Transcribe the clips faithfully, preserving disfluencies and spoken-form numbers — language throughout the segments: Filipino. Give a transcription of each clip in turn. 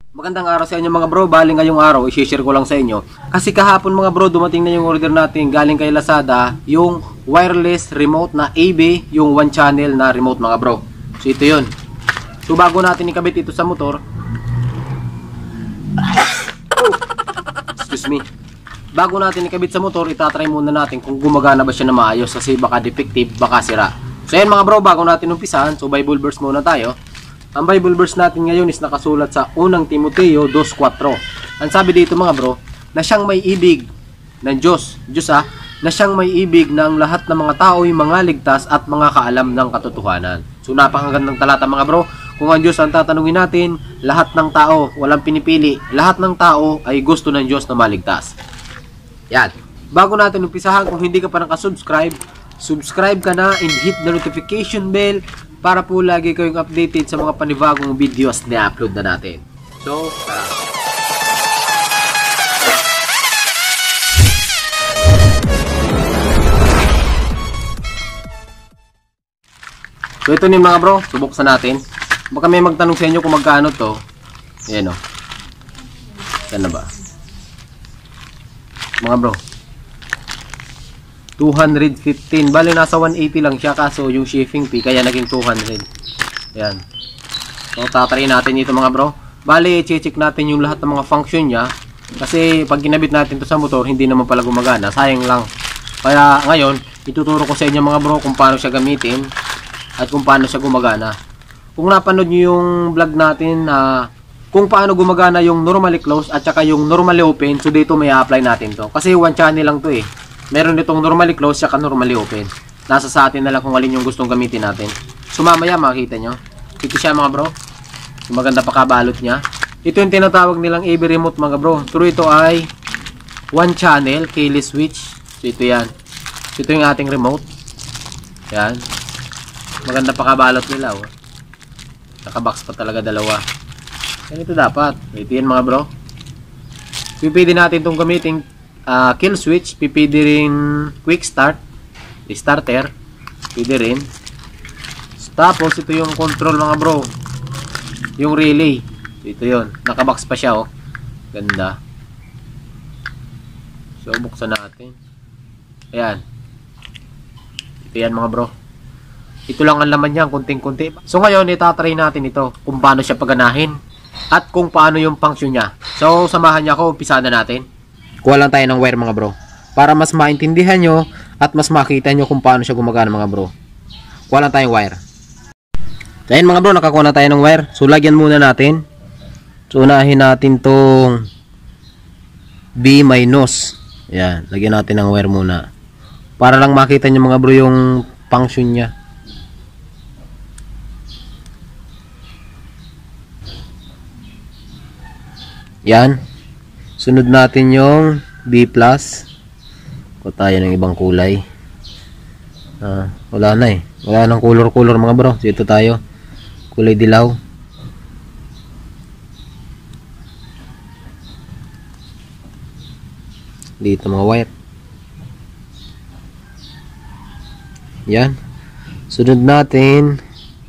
Magandang araw sa inyo mga bro. Bali ngayong araw, i-share ko lang sa inyo. Kasi kahapon mga bro, dumating na yung order natin galing kay Lazada, yung wireless remote na A B, yung one channel na remote mga bro. So ito yun. So bago natin ikabit ito sa motor, oh, excuse me. Bago natin ikabit sa motor, itatry muna natin kung gumagana ba siya na maayos kasi baka defective, baka sira. So yan mga bro, bago natin umpisahan, so Bible verse muna tayo. Ang Bible verse natin ngayon is nakasulat sa unang Timoteo two four. Ang sabi dito mga bro, na siyang may ibig ng Diyos, Diyos ah, na siyang may ibig ng lahat ng mga tao ay mga ligtas at mga kaalam ng katotohanan. So napakagandang talata mga bro. Kung ang Diyos ang tatanungin natin, lahat ng tao, walang pinipili, lahat ng tao ay gusto ng Diyos na maligtas. Yan. Bago natin umpisahan, kung hindi ka pa nakasubscribe, subscribe ka na and hit the notification bell para po lagi kayong updated sa mga panibagong videos na upload na natin. So, tara. So, ito ni mga bro, subuksan natin. Baka may magtanong sa inyo kung magkano to. Ayan o. Saan na ba? Mga bro, two hundred fifteen. Bali nasa one eighty lang siya, kaso yung shipping fee kaya naging two hundred. Ayan. So tatry natin ito mga bro. Bali i-check natin yung lahat ng mga function niya, kasi pag kinabit natin to sa motor hindi naman pala gumagana, sayang lang. Kaya ngayon ituturo ko sa inyo mga bro kung paano siya gamitin at kung paano siya gumagana. Kung napanood niyo yung vlog natin na uh, kung paano gumagana yung normally close at saka yung normally open, so dito may apply natin to kasi one channel lang to eh. Meron ditong normally close at normally open. Nasa sa atin na lang kung alin yung gustong gamitin natin. So mamaya makikita nyo. Ito siya mga bro. Yung maganda pa kabalot niya. Ito yung tinatawag nilang A B remote mga bro. Pero ito ay one channel keyless switch. So ito yan. So ito yung ating remote. Yan. Maganda pa kabalot nila oh. Nakabox pa talaga dalawa. Yan ito dapat. Ito yan mga bro. Pipili natin itong gamitin Uh, kill switch, pipili rin quick start, starter, pipili rin. Tapos ito yung control mga bro, yung relay. Ito yun, nakabox pa siya oh. Ganda. So buksan natin. Ayan. Ito yan mga bro. Ito lang ang laman niya, kunting-kunti. So ngayon itatry natin ito kung paano siya paganahin at kung paano yung function niya. So samahan niya ako, umpisa na natin. Kuha lang tayo ng wire mga bro para mas maintindihan nyo at mas makita nyo kung paano siya gumagana mga bro. Kuha lang tayong wire. So ayun mga bro, nakakuha na tayo ng wire. So lagyan muna natin. So unahin natin tong B minus. Ayan, lagyan natin ng wire muna para lang makita nyo mga bro yung function nya. Yan. Sunod natin yung B plus. Kuha tayo ng ibang kulay. Ah, wala na eh. Wala nang color-color mga bro. So ito tayo. Kulay dilaw. Dito mga white. Yan. Sunod natin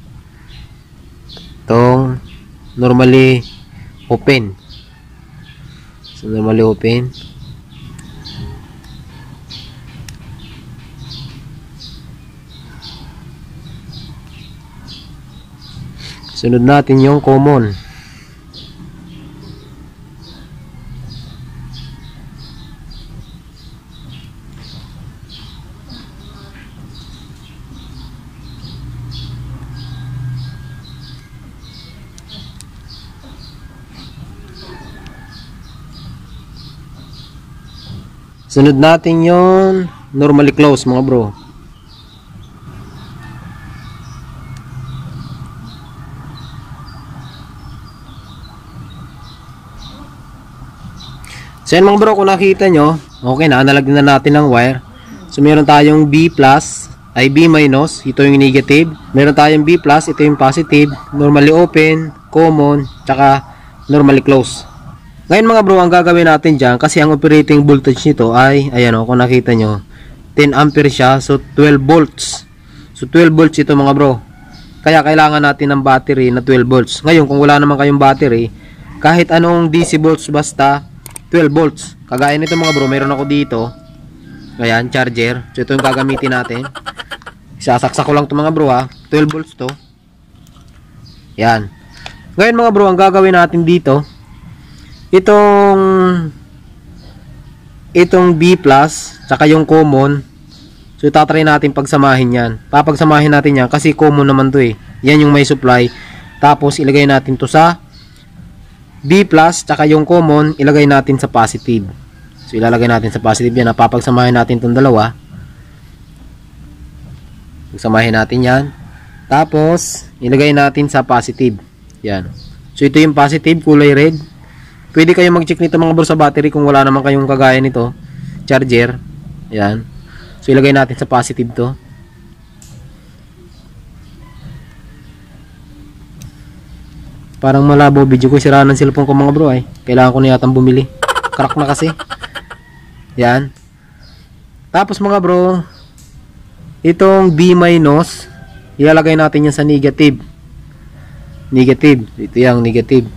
itong normally open. So normally open. Sunod natin yung common. Sunod natin yung normally close mga bro. So yan mga bro, kung nakita nyo, okay na, nalagyan na natin ng wire. So meron tayong B plus, ay B minus, ito yung negative. Meron tayong B plus, ito yung positive. Normally open, common, tsaka normally close. Ngayon mga bro, ang gagawin natin dyan, kasi ang operating voltage nito ay, ayan o, kung nakita nyo, ten ampere siya, so twelve volts. So twelve volts ito mga bro. Kaya kailangan natin ng battery na twelve volts. Ngayon, kung wala naman kayong battery, kahit anong D C volts basta twelve volts. Kagaya nito mga bro, meron ako dito. Ayan, charger. So ito yung gagamitin natin. Isasaksak ko lang ito mga bro ha. twelve volts to. Yan. Ngayon mga bro, ang gagawin natin dito, itong itong B plus, tsaka yung common. So itatry natin pagsamahin yan. Papagsamahin natin yan kasi common naman to eh. Yan yung may supply. Tapos ilagay natin to sa B plus, tsaka yung common ilagay natin sa positive. So ilalagay natin sa positive yan. Papagsamahin natin itong dalawa. Pagsamahin natin yan. Tapos ilagay natin sa positive. Yan. So ito yung positive, kulay red. Pwede kayong mag-check nito mga bro sa battery kung wala naman kayong kagaya nito, charger. Yan. So ilagay natin sa positive to. Parang malabo video ko, sira ng cellphone ko mga bro ay. Kailangan ko na yatang bumili. Crack na kasi. Yan. Tapos mga bro, itong B minus, ilalagay natin yan sa negative. Negative. Ito yung negative.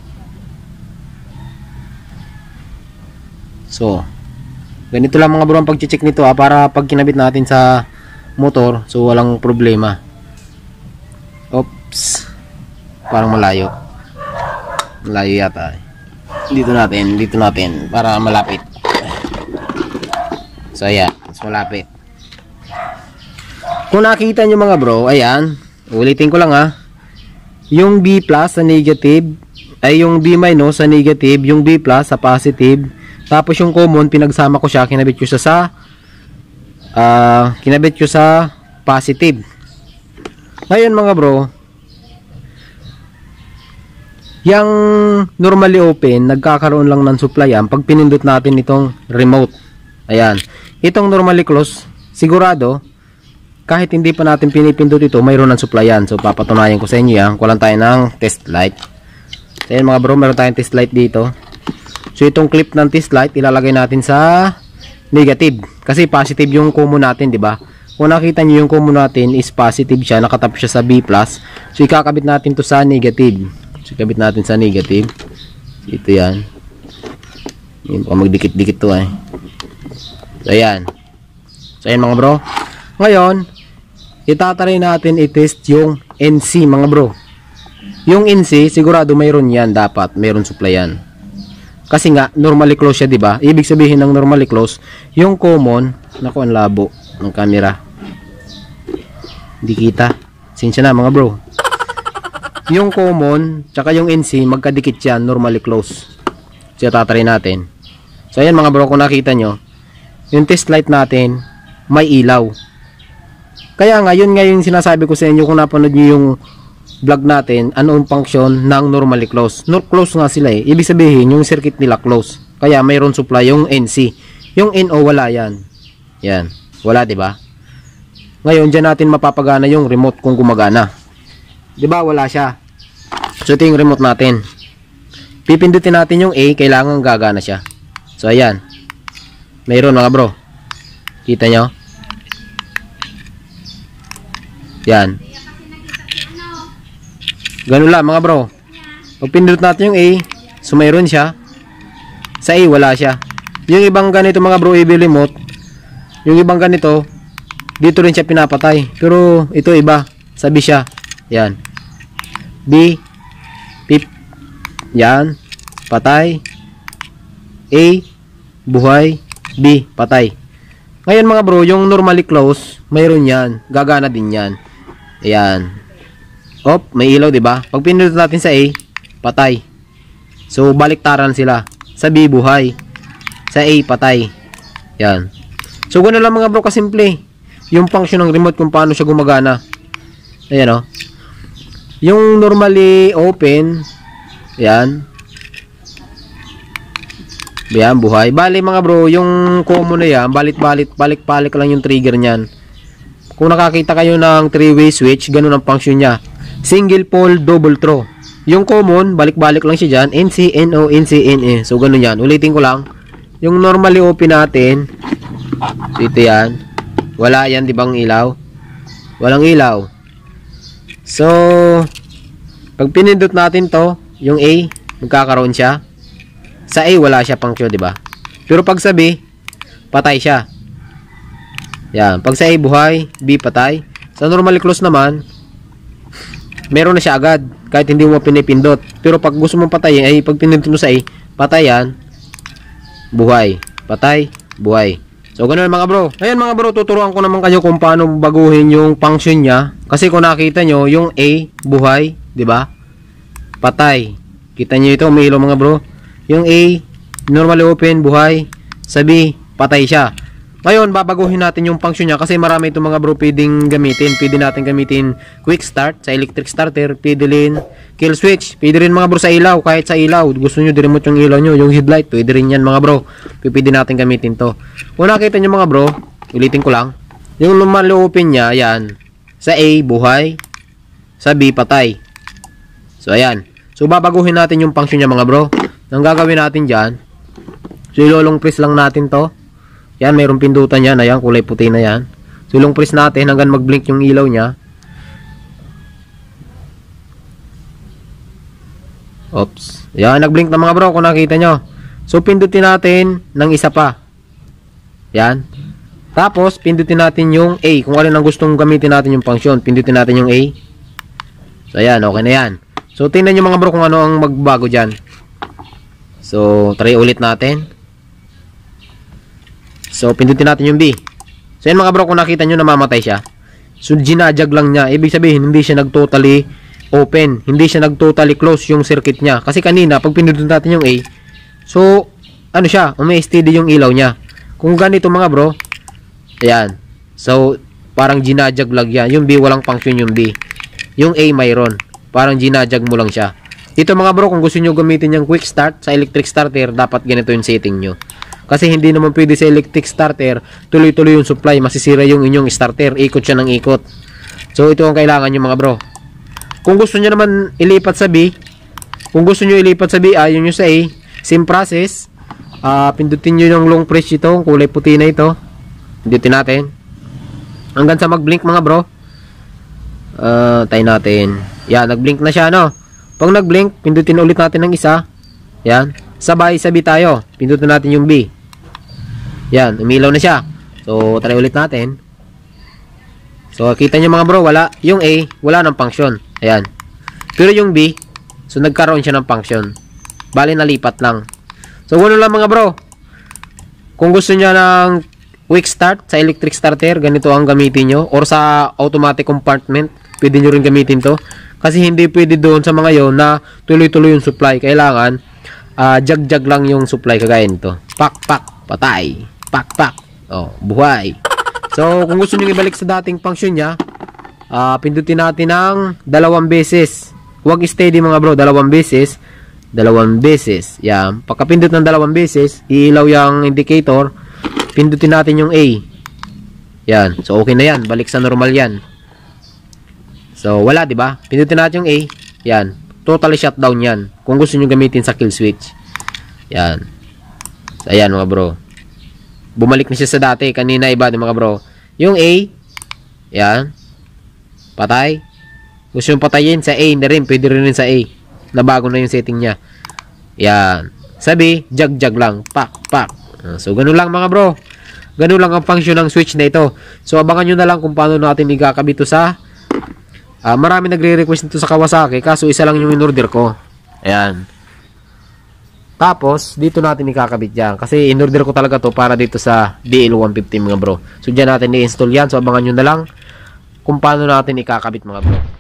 So, ganito lang mga bro ang pag-check nito ha, para pag kinabit natin sa motor, so walang problema. Oops. Parang malayo. Malayo yata. Dito natin, dito natin para malapit. So ayan, mas malapit. Kung nakikita nyo mga bro, ayan, ulitin ko lang ha. Yung B plus sa negative, ay yung B minus sa negative, yung B plus sa positive. Tapos yung common, pinagsama ko siya, kinabit ko siya sa uh, kinabit ko sa positive. Ngayon mga bro, yung normally open, nagkakaroon lang ng supply yan pag pinindot natin itong remote. Ayan. Itong normally close, sigurado, kahit hindi pa natin pinipindot ito, mayroon ng supply yan. So papatunayan ko sa inyo yan. Kulang tayo ng test light. So ayan mga bro, meron tayong test light dito. So itong clip ng test light ilalagay natin sa negative kasi positive yung common natin, di ba? Kung nakita niyo yung common natin is positive siya, nakatap siya sa B plus. So ikakabit natin to sa negative. So ikabit natin sa negative. Ito yan. Yan pa magdikit-dikit to eh. So ayan. So ayan mga bro. Ngayon, itatry natin i-test yung N C mga bro. Yung N C sigurado mayroon yan, dapat mayroon supply yan. Kasi nga, normally close siya, di ba? Ibig sabihin ng normally close, yung common, naku, ang labo ng camera. Hindi kita. Sinsya na, mga bro. Yung common, tsaka yung N C, magkadikit yan, normally close. So, tatry natin. So, ayan mga bro, kung nakita nyo, yung test light natin, may ilaw. Kaya nga, yun nga yung sinasabi ko sa inyo kung napanood nyo yung vlog natin, anong function ng normally close. Not close nga sila eh. Ibig sabihin, yung circuit nila close. Kaya mayroon supply yung N C. Yung N O wala yan. Yan. Wala, di ba? Ngayon, dyan natin mapapagana yung remote kung gumagana. Di ba? Wala siya. So, ito yung remote natin. Pipindutin natin yung A, kailangan gagana siya. So, ayan. Mayroon mga bro. Kita nyo? Yan. Ganun lang mga bro. Pag pindot natin yung A, so mayroon siya. Sa A wala siya. Yung ibang ganito mga bro, A B remote, yung ibang ganito, dito rin siya pinapatay. Pero ito iba, sa B siya. Yan. B, pip. Yan. Patay. A, buhay. B, patay. Ngayon mga bro, yung normally close, mayroon yan. Gagana din yan. Ayan. Op, may ilaw, 'di ba? Pag pinindot natin sa A, patay. So baliktaran sila. Sa B buhay. Sa A patay. Yan. So ganoon lang mga bro kasimple. Yung function ng remote kung paano siya gumagana. Ayan oh. Yung normally open, yan. Yan, buhay. Bali mga bro, yung common na yan, balit-balit, balik-balik lang yung trigger niyan. Kung nakakita kayo ng three-way switch, ganun ang function niya. Single pole, double throw. Yung common, balik-balik lang siya dyan. N C, N O, N C, N E. So, ganun yan. Ulitin ko lang. Yung normally open natin. So, ito yan. Wala yan, di bang ilaw? Walang ilaw. So, pag pinindot natin to, yung A, magkakaroon siya. Sa A, wala siya function, di ba? Pero pag sa B, patay siya. Yan. Pag sa A, buhay. B, patay. Sa normally close naman, meron na siya agad. Kahit hindi mo pinipindot. Pero pag gusto mong patayin, ay pag pinindot mo sa A, patay yan. Buhay. Patay. Buhay. So, ganun mga bro. Ayan mga bro, tuturuan ko naman kayo kung paano baguhin yung function niya. Kasi kung nakita nyo, yung A, buhay. Di ba? Patay. Kita nyo ito, may ilaw mga bro. Yung A, normally open, buhay. Sa B, patay siya. Ngayon, babaguhin natin yung function niya kasi marami itong mga bro pwedeng gamitin. Pwede natin gamitin quick start sa electric starter, pwede rin kill switch, pwede rin mga bro sa ilaw, kahit sa ilaw. Gusto nyo di-remote yung ilaw nyo, yung headlight, pwede rin yan mga bro. Pwede natin gamitin to. Kung nakita nyo mga bro, ulitin ko lang. Yung normally open niya, ayan. Sa A, buhay. Sa B, patay. So, ayan. So, babaguhin natin yung function niya mga bro. Ang gagawin natin dyan, so, ilolong press lang natin to. Yan, mayroong pindutan yan. Ayan, kulay puti na yan. So, long press natin hanggang mag-blink yung ilaw niya. Oops. Yan, nag-blink na mga bro kung nakita nyo. So, pindutin natin ng isa pa. Yan. Tapos, pindutin natin yung A. Kung alin ang gustong gamitin natin yung function. Pindutin natin yung A. So, ayan. Okay na yan. So, tingnan nyo mga bro kung ano ang magbago dyan. So, try ulit natin. So, pindutin natin yung B. So, yan mga bro, kung nakita nyo, namamatay siya. So, ginajag lang niya. Ibig sabihin, hindi siya nag-totally open. Hindi siya nag-totally close yung circuit niya. Kasi kanina, pag pindutin natin yung A, so, ano siya, umi-steady yung ilaw niya. Kung ganito mga bro, ayan. So, parang ginajag lang yan. Yung B, walang function yung B. Yung A, mayroon. Parang ginajag mo lang siya. Dito mga bro, kung gusto nyo gamitin yung quick start sa electric starter, dapat ganito yung setting nyo. Kasi hindi naman pwede sa electric starter, tuloy-tuloy yung supply, masisira yung inyong starter, ikot siya ng ikot. So, ito ang kailangan nyo mga bro. Kung gusto nyo naman ilipat sa B, kung gusto nyo ilipat sa B, ayaw nyo sa A, same process. Uh, pindutin nyo yung long press ito, kulay puti na ito. Pindutin natin. Hanggang sa mag-blink mga bro. Uh, tayo natin. Yan, nag-blink na siya, no? Pag nag-blink, pindutin ulit natin ng isa. Yan. Sabay-sabi tayo. Pindutin natin yung B. Yan, umilaw na siya. So, try ulit natin. So, kita nyo mga bro, wala. Yung A, wala ng function. Ayan. Pero yung B, so nagkaroon siya ng function. Bali, nalipat lang. So, ganoon lang mga bro. Kung gusto nyo ng quick start sa electric starter, ganito ang gamitin nyo. Or sa automatic compartment, pwede nyo rin gamitin to. Kasi hindi pwede doon sa mga yon na tuloy-tuloy yung supply. Kailangan, uh, jag-jag lang yung supply kagaya nito. Pak, pak, patay. Pak, pak. Oh, buhay. So, kung gusto nyo ibalik sa dating function niya, uh, pindutin natin ng dalawang beses. Huwag steady mga bro, dalawang beses. Dalawang beses. Yan. Pagkapindot ng dalawang beses, iilaw yung indicator. Pindutin natin yung A. Yan. So, okay na yan. Balik sa normal yan. So, wala, di ba? Pindutin natin yung A. Yan. Totally shutdown yan. Kung gusto nyo gamitin sa kill switch. Yan. So, ayan mga bro. Bumalik na siya sa dati. Kanina iba, di mga bro. Yung A. Yan. Patay. Gusto nyo patayin sa A. Hindi rin. Pwede rin sa A. Nabago na yung setting niya. Yan. Sabi, jag-jag lang. Pak, pak. So, ganun lang mga bro. Ganun lang ang function ng switch na ito. So, abangan nyo na lang kung paano natin ikakabit ito sa uh, marami nagre-request nito sa Kawasaki. Kaso, isa lang yung in-order ko. Ayan. Tapos, dito natin ikakabit yan. Kasi, in-order ko talaga to para dito sa D L one fifty mga bro. So, dyan natin i-install yan. So, abangan nyo na lang kung paano natin ikakabit mga bro.